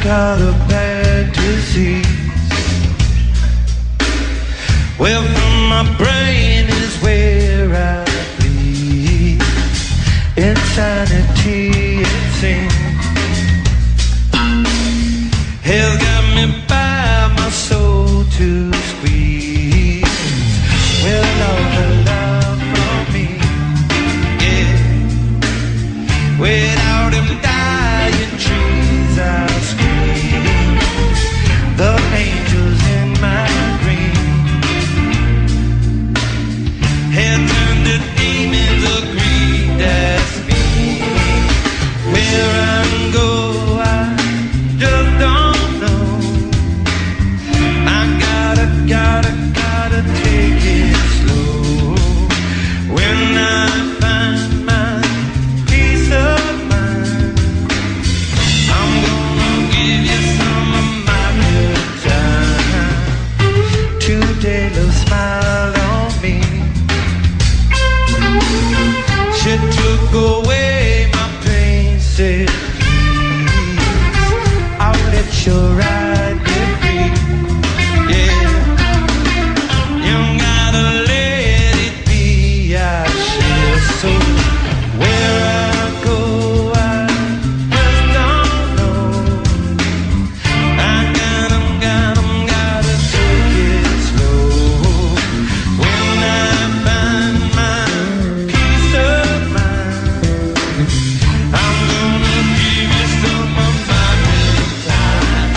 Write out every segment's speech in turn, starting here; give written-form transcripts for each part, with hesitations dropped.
got a bad disease. Well, from my brain is where I bleed. Insanity, it seems, has got me by my soul to squeeze. Well, all the love from me, yeah. Without him dying trees, I scream. The angels in my dream had turned to demons, agreed that's me. Where I go, I just don't know. I gotta take it slow. When I find my peace of mind, I'm gonna give you some of my good time. Today, love smiled on me. She took away my pain, said please, I'll let you ride me free. Yeah, you gotta let it be, I share. So where I go, I just don't know. I gotta take it slow. When I find my peace of mind, I'm gonna give you some of my good time.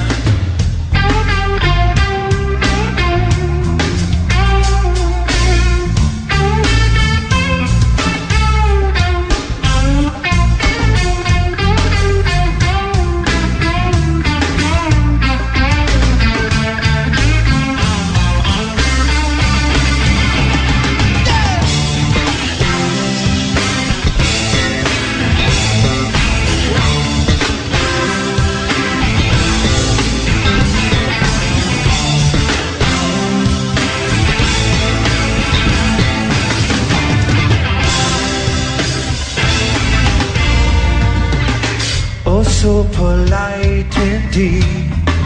Oh, so polite indeed.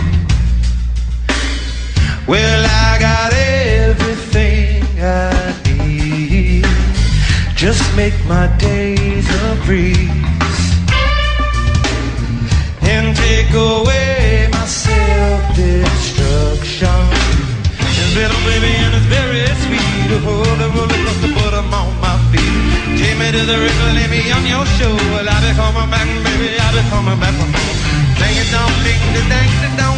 Well, I got everything I need. Just make my days a breeze and take away my self-destruction. This little baby and it's very sweet. Oh, the roller coaster, put 'em on my feet. Take me to the river, lay me on your shore. Well, I'll be coming back, baby, I'll be coming back for more. Dang it, don't, ding, dang, dang,